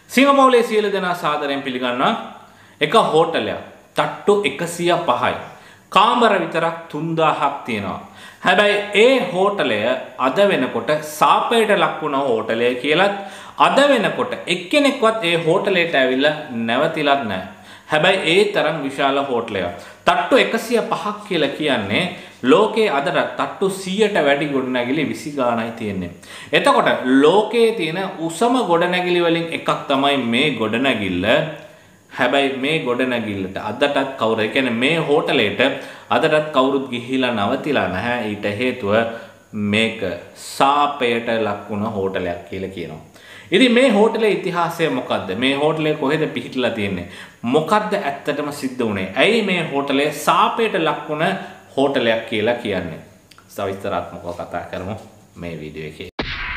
සිංගප්පූරුවේ සියලු දෙනා සාදරයෙන් පිළිගන්නවා. එක හෝටලයක් තට්ටු 105යි. කාමර විතරක් 3000ක් තියෙනවා. හැබැයි ඒ හෝටලය අද වෙනකොට සාපයට ලක් වුණ හෝටලය කියලත් අද වෙනකොට එක්කෙනෙක්වත් ඒ හෝටලයට ඇවිල්ලා නැවතිලත් නැහැ. හැබැයි ඒ තරම් විශාල හෝටලයක්. තට්ටු 105ක් කියලා කියන්නේ ලෝකයේ අද තට්ටු 100ට වැඩි ගොඩනැගිලි 20 ගාණයි තියෙන්නේ. එතකොට ලෝකයේ තියෙන උසම ගොඩනැගිලි වලින් එකක් තමයි මේ ගොඩනැගිල්ල. හැබැයි මේ ගොඩනැගිල්ලට අදටත් කවුරු, ඒ කියන්නේ මේ හෝටලෙට අදටත් කවුරුත් ගිහිලා නවතිලා නැහැ. ඊට හේතුව මේක සාපයට ලක් වුණ හෝටලයක් කියලා කියනවා. ඉතින් මේ හෝටලේ ඉතිහාසය මොකද්ද? මේ හෝටලේ කොහෙද පිහිටලා තියෙන්නේ? මොකද්ද ඇත්තටම සිද්ධ වුනේ? ඇයි මේ හෝටලේ සාපයට ලක් වුණ හෝටලයක් කියලා කියන්නේ? සවිස්තරාත්මකව කතා කරමු මේ වීඩියෝ එකේ.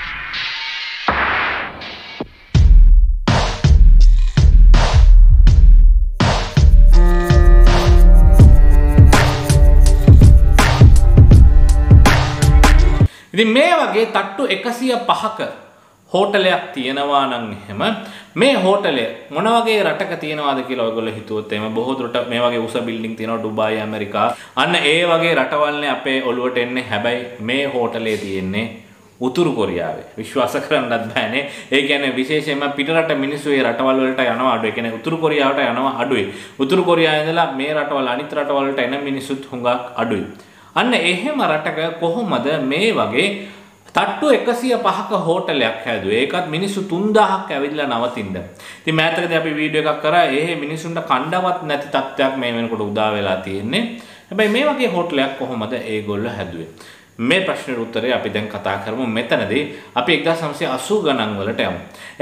ඉතින් මේ වගේ තට්ටු 105ක හෝටලයක් තියෙනවා නම් එහෙම මේ හෝටලය මොන වගේ රටක තියෙනවද කියලා ඔයගොල්ලෝ හිතුවොත් එහෙම බොහෝ දුරට මේ වගේ උස බිල්ඩින් තියෙනවා ඩුබායි ඇමරිකා අන්න ඒ වගේ රටවල්නේ අපේ ඔළුවට එන්නේ. හැබැයි මේ හෝටලේ තියෙන්නේ උතුරු කොරියාවේ. විශ්වාස කරන්නත් බෑනේ. ඒ කියන්නේ විශේෂයෙන්ම පිටරට මිනිස්සු ඒ රටවල් වලට යනවා අඩුයි. ඒ කියන්නේ උතුරු කොරියාවට යනවා අඩුයි. උතුරු කොරියාවේ ඉඳලා මේ රටවල් අනිත් රටවල් වලට එන මිනිස්සුත් හුඟක් අඩුයි. අන්න එහෙම රටක කොහොමද මේ වගේ තට්ටු 105ක හෝටලයක් හැදුවේ? ඒකත් මිනිස්සු 3000ක් ඇවිල්ලා නවතින්න. ඉතින් මෑතකදී අපි වීඩියෝ එකක් කරා ඒ මිනිස්සුන්ට කණ්ඩවත් නැති තත්ත්වයක් මේ වෙනකොට උදා වෙලා තියෙන්නේ. හැබැයි මේ වගේ හෝටලයක් කොහොමද ඒගොල්ලෝ හැදුවේ? මේ ප්‍රශ්නෙට උත්තරේ අපි දැන් කතා කරමු. මෙතනදී අපි 1980 ගණන් වලට යමු.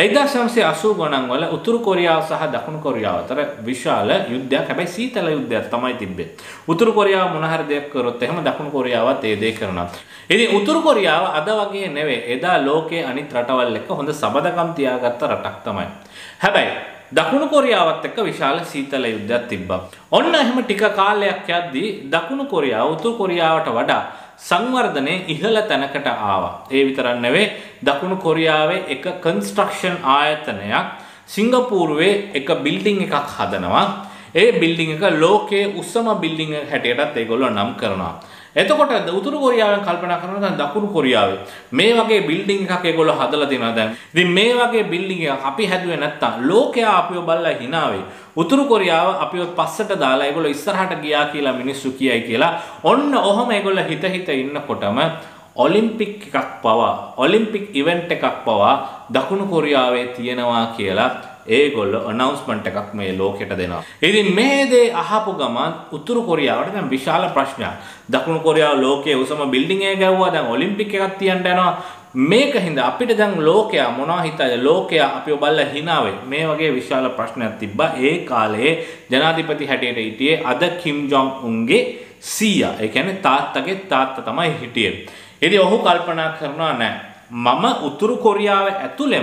1980 ගණන් වල උතුරු කොරියාව සහ දකුණු කොරියාව අතර විශාල යුද්ධයක්, හැබැයි සීතල යුද්ධයක් තමයි තිබ්බේ. උතුරු කොරියාව මොන හරි දෙයක් කරොත් එහෙම දකුණු කොරියාවත් ඒ දේ කරනවා. ඉතින් උතුරු කොරියාව අද වගේ නෙවෙයි. එදා ලෝකයේ අනිත් රටවල් එක්ක හොඳ සබඳකම් තියාගත්ත රටක් තමයි. හැබැයි දකුණු කොරියාවත් එක්ක විශාල සීතල යුද්ධයක් තිබ්බා. ඔන්න එහෙම ටික කාලයක් යද්දී දකුණු කොරියාව උතුරු කොරියාවට වඩා සංවර්ධනයේ ඉහළ තැනකට ආවා. ඒ විතරක් නෙවෙයි දකුණු කොරියාවේ එක කන්ස්ට්‍රක්ෂන් ආයතනයක් සිංගප්පූරුවේ එක බිල්ඩින් එකක් හදනවා. ඒ බිල්ඩින් එක ලෝකයේ උසම බිල්ඩින් එක හැටියටත් ඒගොල්ලෝ නම් කරනවා. එතකොට උතුරු කොරියාවෙන් කල්පනා කරනවා දැන් දකුණු කොරියාවේ මේ වගේ බිල්ඩින් එකක් ඒගොල්ලෝ හදලා තියෙනවා දැන්. ඉතින් මේ වගේ බිල්ඩින් එකක් අපි හැදුවේ නැත්තම් ලෝකයා අපිව බලලා hina වෙයි. උතුරු කොරියාව අපිව පස්සට දාලා ඒගොල්ලෝ ඉස්සරහට ගියා කියලා මිනිස්සු කියයි කියලා. ඔන්න ඔහම ඒගොල්ලෝ හිත ඉන්නකොටම ඔලිම්පික් එකක් පවා ඔලිම්පික් ඉවෙන්ට් එකක් පවා දකුණු කොරියාවේ තියෙනවා කියලා ඒගොල්ලෝ අනවුන්ස්මන්ට් එකක් මේ ලෝකෙට දෙනවා. ඉතින් මේ දේ අහපු ගමන් උතුරු කොරියාවට දැන් විශාල ප්‍රශ්නයක්. දකුණු කොරියාව ලෝකයේ උසම බිල්ඩින් එක ගැව්වා. දැන් ඔලිම්පික් එකක් තියන්න යනවා. මේක හින්දා අපිට දැන් ලෝකයා මොනවා හිතයි? ලෝකයා අපිව බලලා hina වෙයි. මේ වගේ විශාල ප්‍රශ්නයක් තිබ්බා. ඒ කාලේ ජනාධිපති හැටියට හිටියේ අද කිම් ජොන් උන්ගේ සීයා. ඒ කියන්නේ තාත්තගේ තාත්තා තමයි හිටියේ. ඉතින් ඔහු කල්පනා කරනවා නෑ මම උතුරු කොරියාව ඇතුළෙම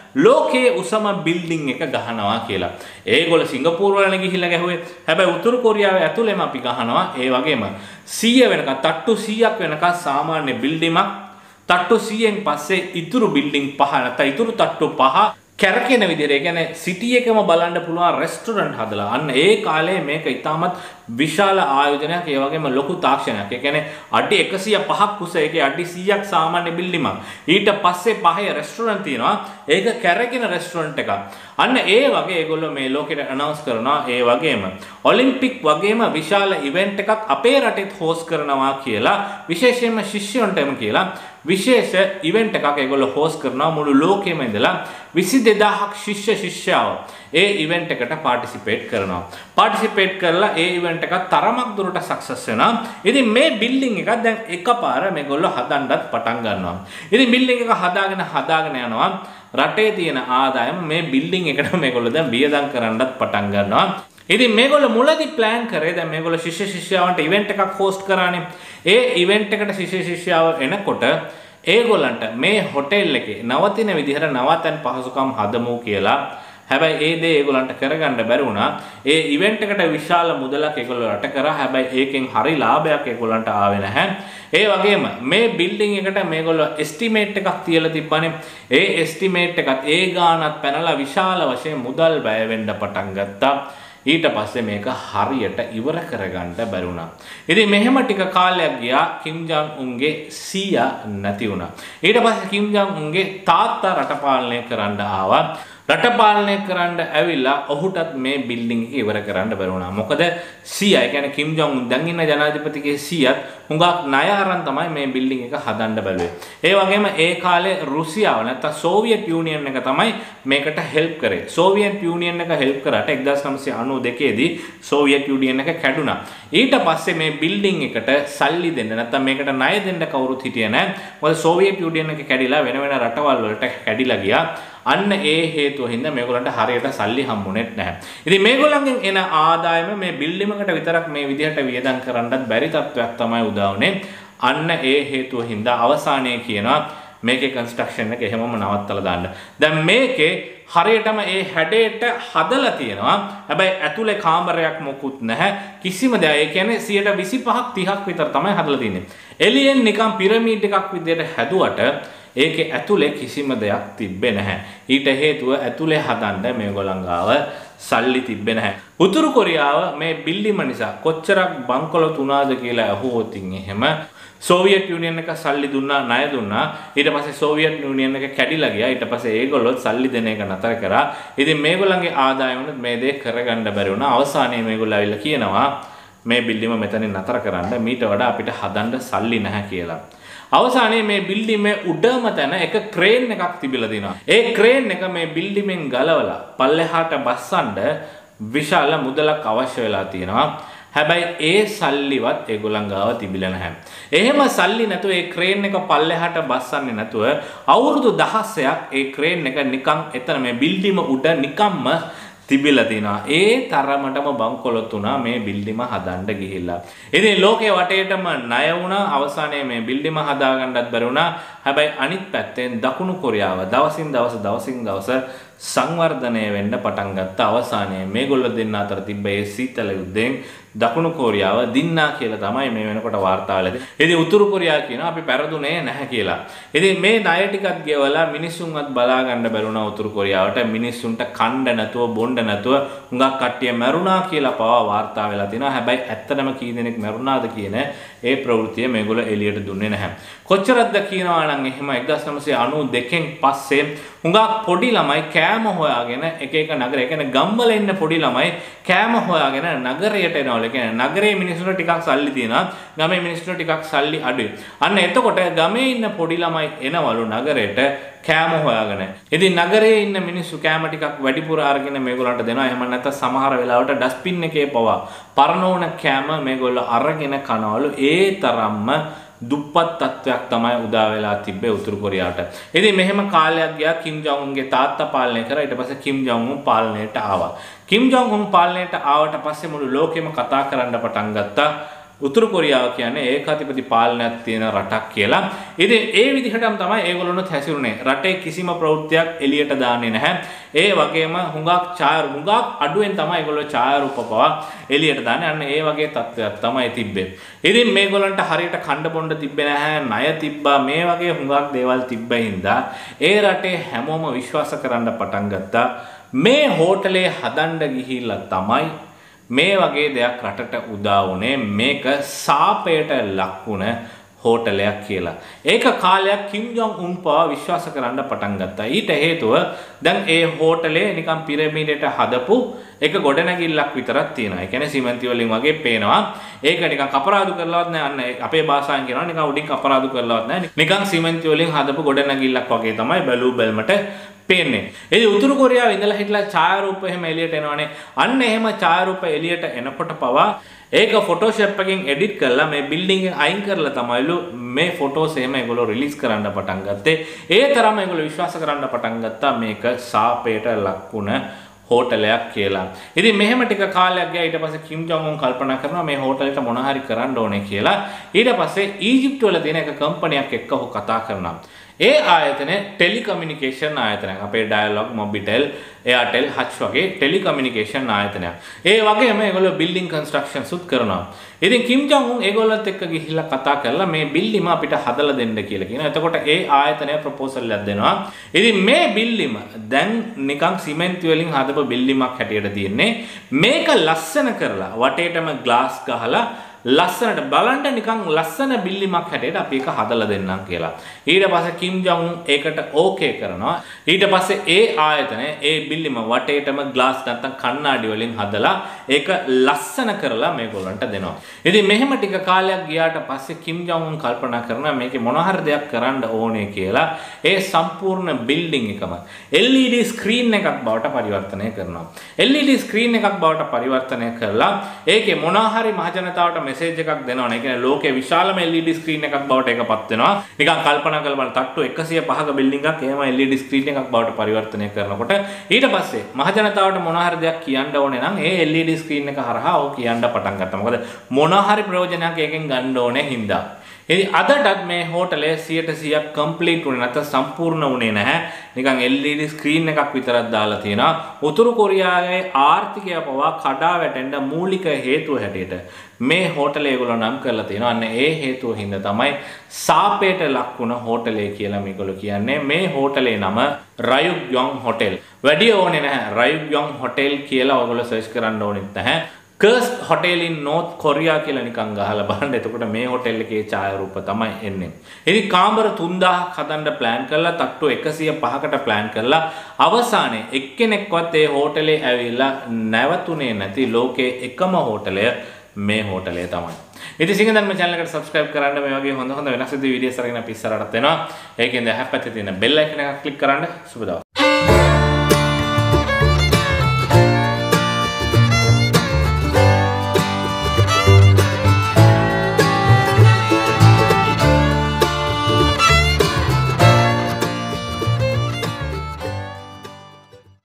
ලෝකයේ උසම බිල්ඩින් එක ගහනවා කියලා. ඒගොල්ලෝ සිංගප්පූරු වල ගිහිල්ලා ගැහුවේ. හැබැයි උතුරු කොරියාව ඇතුළෙම අපි ගහනවා. ඒ වගේම 100 වෙනකන් තට්ටු 100ක් වෙනකන් සාමාන්‍ය බිල්ඩිමක්. තට්ටු 100න් පස්සේ ඉතුරු බිල්ඩින් 5 නැත්නම් ඉතුරු තට්ටු 5 කැරකෙන විදිහට, ඒ කියන්නේ සිටි එකම බලන්න පුළුවන් රෙස්ටොරන්ට් හදලා. අන්න ඒ කාලේ මේක ඉතාමත් විශාල ආයෝජනයක්, ඒ වගේම ලොකු තාක්ෂණයක්. ඒ කියන්නේ අඩි 105ක් කුස, ඒකේ අඩි 100ක් සාමාන්‍ය බිල්ඩිමක්. ඊට පස්සේ පහේ රෙස්ටොරන්ට් තියෙනවා. ඒක කැරකෙන රෙස්ටොරන්ට් එකක්. අන්න ඒ වගේ ඒගොල්ලෝ මේ ලෝකෙට අනවුන්ස් කරනවා. ඒ වගේම ඔලිම්පික් වගේම විශාල ඉවෙන්ට් එකක් අපේ රටෙත් හෝස්ට් කරනවා කියලා, විශේෂයෙන්ම ශිෂ්‍යයන්ටම කියලා විශේෂ ඉවෙන්ට් එකක් ඒගොල්ලෝ හෝස්ට් කරනවා. මුළු ලෝකෙම ඉඳලා 22000ක් ශිෂ්‍යයෝ ඒ ඉවෙන්ට් එකට පාටිසිපේට් කරනවා. පාටිසිපේට් කරලා ඒ ඉවෙන්ට් එක තරමක් දුරට සක්සස් වෙනවා. ඉතින් මේ බිල්ඩින් එක දැන් එකපාර මේගොල්ලෝ හදන්නත් පටන් ගන්නවා. ඉතින් බිල්ඩින් එක හදාගෙන යනවා. රටේ තියෙන ආදායම මේ බිල්ඩින් එකට මේගොල්ලෝ දැන් වියදම් කරන්නත් පටන් ගන්නවා. ඉතින් මේගොල්ලෝ මුලදී ප්ලෑන් කරේ දැන් මේගොල්ලෝ ශිෂ්‍යයන්ට ඉවෙන්ට් එකක් හෝස්ට් කරානේ. ඒ ඉවෙන්ට් එකට ශිෂ්‍යයෝ එනකොට ඒගොල්ලන්ට මේ හොටෙල් එකේ නවතින විදිහට නවතන් පහසුකම් හදමු කියලා හැබැයි ඒ දේ ඒගොල්ලන්ට කරගන්න බැරි වුණා. ඒ ඉවෙන්ට් එකට විශාල මුදලක් ඒගොල්ලෝ රට කරා. හැබැයි ඒකෙන් හරි ලාභයක් ඒගොල්ලන්ට ආවේ නැහැ. ඒ වගේම මේ බිල්ඩින් එකට මේගොල්ලෝ එස්ටිමේට් එකක් තියලා තිබ්බනේ. ඒ එස්ටිමේට් එකත් ඒ ගානත් පැනලා විශාල වශයෙන් මුදල් වැය වෙන්න පටන් ගත්තා. ඊට පස්සේ මේක හරියට ඉවර කරගන්න බැරි වුණා. ඉතින් මෙහෙම ටික කාලයක් ගියා කිම් ජොන් උන්ගේ සීයා නැති වුණා. ඊට පස්සේ කිම් ජොන් උන්ගේ තාත්තා රට පාලනය කරන්න ආවා. රට පාලනය කරන්න ඇවිල්ලා ඔහුටත් මේ බිල්ඩින් එක ඉවර කරන්න බැරි වුණා. මොකද සීයා, ඒ කියන්නේ කිම් ජොන් උන් දැන් ඉන්න ජනාධිපතිගේ සීයාත් හුඟක් ණය අරන් තමයි මේ බිල්ඩින් එක හදන්න බැලුවේ. ඒ වගේම ඒ කාලේ රුසියාව නැත්නම් සෝවියට් යූනියන් එක තමයි මේකට හෙල්ප් කරේ. සෝවියට් යූනියන් එක හෙල්ප් කරාට 1992 දී සෝවියට් යූනියන් එක කැඩුනා. ඊට පස්සේ මේ බිල්ඩින් එකට සල්ලි දෙන්න නැත්නම් මේකට ණය දෙන්න කවුරුත් හිටියේ නැහැ. මොකද සෝවියට් යූනියන් එක කැඩිලා වෙන වෙන රටවල් වලට කැඩිලා ගියා. අන්න ඒ හේතුව හින්දා මේගොල්ලන්ට හරියට සල්ලි හම්බුනේත් නැහැ. ඉතින් මේගොල්ලන්ගෙන් එන ආදායම මේ බිල්ඩින් එකට විතරක් මේ විදිහට වියදම් කරන්නත් බැරි තත්ත්වයක් තමයි උදා වුනේ. අන්න ඒ හේතුව හින්දා අවසානයේ කියනවා මේකේ කන්ස්ට්‍රක්ෂන් එක එහෙමම නවත්තලා දාන්න. දැන් මේකේ හරියටම ඒ හැඩයට හදලා තියෙනවා. හැබැයි ඇතුලේ කාමරයක් මොකුත් නැහැ. කිසිම දෙයක්. ඒ කියන්නේ 25ක් 30ක් විතර තමයි හදලා තියෙන්නේ. එළියෙන් නිකන් පිරමීඩ් එකක් විදිහට හැදුවට ඒකේ ඇතුලේ කිසිම දෙයක් තිබ්බේ නැහැ. ඊට හේතුව ඇතුලේ හදන්න මේගොල්ලන් ගාව සල්ලි තිබ්බේ නැහැ. උතුරු කොරියාව මේ බිල්ඩිම නිසා කොච්චරක් බංකොලොත් වුණාද කියලා අහුවොත් එහෙම සෝවියට් යූනියන් එක සල්ලි දුන්නා, ණය දුන්නා. ඊට පස්සේ සෝවියට් යූනියන් එක කැඩිලා ගියා. ඊට පස්සේ ඒගොල්ලොත් සල්ලි දෙන එක නතර කරා. ඉතින් මේගොල්ලන්ගේ ආදායමුත් මේ දේ කරගන්න බැරි වුණා. අවසානයේ මේගොල්ලෝ ඇවිල්ලා කියනවා මේ බිල්ඩිම මෙතනින් නතර කරන්න. මීට වඩා අපිට හදන්න සල්ලි නැහැ කියලා. අවසානයේ මේ බිල්ඩිමේ උඩම තැන එක ක්‍රේන් එකක් තිබිලා දිනවා. ඒ ක්‍රේන් එක මේ බිල්ඩිමෙන් ගලවලා පල්ලෙහාට බස්සන්න විශාල මුදලක් අවශ්‍ය වෙලා තියෙනවා. හැබැයි ඒ සල්ලිවත් ඒගොල්ලන් ගාව තිබිලා නැහැ. එහෙම සල්ලි නැතුව ඒ ක්‍රේන් එක පල්ලෙහාට බස්සන්නේ නැතුව අවුරුදු 16ක් ඒ ක්‍රේන් එක නිකන් එතන මේ බිල්ඩිම උඩ නිකම්ම තිබිලා තිනවා. ඒ තරමටම බංකොලොත් වුණා මේ බිල්ඩිම හදන්න ගිහිල්ලා. ඉතින් ලෝකේ වටේටම ණය වුණා. අවසානයේ මේ බිල්ඩිම හදාගන්නත් බැරි වුණා. හැබැයි අනිත් පැත්තෙන් දකුණු කොරියාව දවසින් දවස සංවර්ධනය වෙන්න පටන් ගත්ත. අවසානයේ මේගොල්ලෝ දෙන්න අතර තිබ්බ ඒ සීතල යුද්ධයෙන් දකුණු කොරියාව දින්නා කියලා තමයි මේ වෙනකොට වාර්තා වෙලා තියෙන්නේ. ඉතින් උතුරු කොරියාව කියනවා අපි පෙරදුනේ නැහැ කියලා. ඉතින් මේ ණය ටිකත් ගෙවලා මිනිස්සුන්වත් බලා ගන්න බැරුණා උතුරු කොරියාවට. මිනිස්සුන්ට කණ්ඩ නැතුව බොණ්ඩ නැතුව හුඟක් කට්ටිය මැරුණා කියලා පවා වාර්තා වෙලා තියෙනවා. හැබැයි ඇත්තටම කී දෙනෙක් මැරුණාද කියන ඒ ප්‍රවෘත්තිය මේගොල්ලෝ එළියට දුන්නේ නැහැ. කොච්චරක්ද කියනවා නම් එහෙම 1992න් පස්සේ හුඟක් පොඩි ළමයි කෑම හොයාගෙන එක එක නගර, ඒ කියන්නේ ගම්වල ඉන්න පොඩි ළමයි කෑම හොයාගෙන නගරයට එනවලු. ඒ කියන්නේ නගරේ මිනිස්සුන්ට ටිකක් සල්ලි තියෙනවා, ගමේ මිනිස්සුන්ට ටිකක් සල්ලි අඩුයි. අන්න එතකොට ගමේ ඉන්න පොඩි ළමයි එනවලු නගරයට කෑම හොයාගෙන. ඉතින් නගරේ ඉන්න මිනිස්සු කෑම ටිකක් වැඩිපුර අරගෙන මේගොල්ලන්ට දෙනවා. එහෙම නැත්නම් සමහර වෙලාවට ඩස්බින් එකේ පවා පරණෝන කෑම මේගොල්ලෝ අරගෙන කනවලු. ඒ තරම්ම දුප්පත් තත්වයක් තමයි උදා වෙලා තිබ්බේ උතුරු කොරියාවට. ඉතින් මෙහෙම කාලයක් ගියා කිම් ජොන් උන්ගේ තාත්තා පාලනය කරා. ඊට පස්සේ කිම් ජොන් උන් පාලනයට ආවා. කිම් ජොන් උන් පාලනයට ආවට පස්සේ මුළු ලෝකෙම කතා කරන්න පටන් ගත්තා. උතුරු කොරියාව කියන්නේ ඒකාධිපති පාලනයක් තියෙන රටක් කියලා. ඉතින් ඒ විදිහටම තමයි ඒගොල්ලොන්වත් හැසිරුනේ. රටේ කිසිම ප්‍රවෘත්තියක් එළියට දාන්නේ නැහැ. ඒ වගේම හුඟක් අඩුවෙන් තමයි ඒගොල්ලෝ ඡායාරූප පවා එළියට දාන්නේ. අන්න ඒ වගේ තත්ත්වයක් තමයි තිබ්බේ. ඉතින් මේගොල්ලන්ට හරියට කණ්ඩ බොණ්ඩ තිබ්බේ නැහැ. ණය තිබ්බා. මේ වගේ හුඟක් දේවල් තිබ්බින්දා ඒ රටේ හැමෝම විශ්වාස කරන්න පටන් ගත්තා. මේ හෝටලේ හදන්න ගිහිල්ලා තමයි මේ වගේ දෙයක් රටට උදා වුණේ. මේක සාපයට ලක්ුණ හෝටලයක් කියලා. ඒක කාලයක් කිම් ජොන් උන් පවා විශ්වාස කරන්න පටන් ගත්තා. ඊට හේතුව දැන් ඒ හෝටලේ නිකන් පිරමීඩයට හදපු එක ගොඩනැගිල්ලක් විතරක් තියෙනවා. ඒ කියන්නේ සිමෙන්ති වලින් වගේ පේනවා. ඒක නිකන් කපරාදු කරලවත් නැහැ. අන්න අපේ භාෂාවෙන් කියනවා නිකන් උඩින් කපරාදු කරලවත් නැහැ. නිකන් සිමෙන්ති වලින් හදපු ගොඩනැගිල්ලක් වගේ තමයි බැලූ බැලමට පේන්නේ. ඉතින් උතුරු කොරියාව ඉඳලා හිටලා ඡායාරූප එහෙම එළියට එනවනේ. අන්න එහෙම ඡායාරූප එළියට එනකොට පවා ඒක ෆොටෝෂොප් එකකින් එඩිට් කරලා මේ බිල්ඩින් එක අයින් කරලා තමයිලු මේ ෆොටෝස් එහෙම ඒගොල්ලෝ රිලීස් කරන්න පටන් ගත්තේ. ඒ තරම ඒගොල්ලෝ විශ්වාස කරන්න පටන් ගත්තා මේක සාපේට ලක්ුණ හෝටලයක් කියලා. ඉතින් මෙහෙම ටික කාලයක් ගියා. ඊට පස්සේ කිම් ජොන් උන් කල්පනා කරනවා මේ හෝටලෙට මොන හරි කරන්න ඕනේ කියලා. ඊට පස්සේ ඊජිප්තු වල තියෙන එක කම්පැනියක් එක්ක ඔහු කතා කරනවා. ඒ ආයතනය ටෙලිකමියුනිකේෂන් ආයතනයක්. අපේ ඩයලොග්, මොබිටෙල්, එයාටෙල්, හච් වගේ ටෙලිකමියුනිකේෂන් ආයතනයක්. ඒ වගේම ඒගොල්ලෝ බිල්ඩින් කන්ස්ට්‍රක්ෂන්ස් උත් කරනවා. ඉතින් කිම් ජොන් උන් ඒගොල්ලොත් එක්ක ගිහිල්ලා කතා කරලා මේ බිල්ඩිම අපිට හදලා දෙන්න කියලා කියනවා. එතකොට ඒ ආයතනය ප්‍රොපෝසල් එකක් දෙනවා. ඉතින් මේ බිල්ඩිම දැන් නිකන් සිමෙන්ති වලින් හදපු බිල්ඩිමක් හැටියට තියෙන්නේ. මේක ලස්සන කරලා වටේටම ග්ලාස් ගහලා ලස්සනට බලන්න නිකන් ලස්සන බිල්ඩිමක් හැටියට අපි එක හදලා දෙන්නම් කියලා. ඊට පස්සේ කිම් ජොන් උන් ඒකට ඕකේ කරනවා. ඊට පස්සේ ඒ ආයතනය ඒ බිල්ඩිම වටේටම ග්ලාස් නැත්තම් කණ්ණාඩි වලින් හදලා ඒක ලස්සන කරලා මේගොල්ලන්ට දෙනවා. ඉතින් මෙහෙම ටික කාලයක් ගියාට පස්සේ කිම් ජොන් උන් කල්පනා කරනවා මේකේ මොන හරි දෙයක් කරන්න ඕනේ කියලා. ඒ සම්පූර්ණ බිල්ඩින් එකම LED ස්ක්‍රීන් එකක් බවට පරිවර්තනය කරනවා. LED ස්ක්‍රීන් එකක් බවට පරිවර්තනය කරලා ඒකේ මොන හරි මහජනතාවට මෙසේජ් එකක් දෙනවා. ඒ කියන්නේ ලෝකේ විශාලම LED ස්ක්‍රීන් එකක් බවට ඒකපත් වෙනවා. නිකන් කල්පනා කරලා බලන්න තට්ටු 105ක බිල්ඩින් එකක් එහෙම LED ස්ක්‍රීන් එකක් බවට පරිවර්තනය කරනකොට ඊට පස්සේ මහජනතාවට මොන හරි දෙයක් කියන්න ඕනේ නම් ඒ LED ස්ක්‍රීන් එක හරහා ඔව් කියන්න පටන් ගත්තා. මොකද මොන හරි ප්‍රයෝජනයක් ඒකෙන් ගන්න ඕනේ හින්දා. ඉතින් අදටත් මේ හෝටලය 100% කම්ප්ලීට් වුණේ නැත්නම් සම්පූර්ණ වුණේ නැහැ. නිකන් LED ස්ක්‍රීන් එකක් විතරක් දාලා තියෙනවා. උතුරු කොරියාවේ ආර්ථිකය පවා කඩා වැටෙන්න මූලික හේතුව හැටියට මේ හෝටලය ඒගොල්ලෝ නම් කරලා තියෙනවා. අන්න ඒ හේතුව හින්දා තමයි සාපේට ලක් වුණ හෝටලය කියලා මේගොල්ලෝ කියන්නේ. මේ හෝටලේ නම රයුග්යොන් හෝටල්. වැඩි ඕනේ නැහැ. රයුග්යොන් හෝටල් කියලා ඔයගොල්ලෝ සර්ච් කරන්න ඕනෙත් නැහැ. Curse hotel in North Korea කියලා නිකන් ගහලා බලන්න. එතකොට මේ හොටෙල් එකේ ඡායාරූප තමයි එන්නේ. ඉතින් කාමර 3000ක් හදන්න ප්ලෑන් කරලා තට්ටු 105කට ප්ලෑන් කරලා අවසානයේ එක්කෙනෙක්වත් ඒ හෝටලේ ඇවිල්ලා නැවතුනේ නැති ලෝකේ එකම හෝටලය මේ හෝටලය තමයි. ඉතින් සිංහදර්ම channel එකට subscribe කරන්න. මේ වගේ හොඳ වෙනස් වීඩියෝස් අරගෙන අපි ඉස්සරහට එනවා. ඒකෙන්ද හැප්පැත්තේ තියෙන bell icon එක click කරන්න. සුබ දවසක්.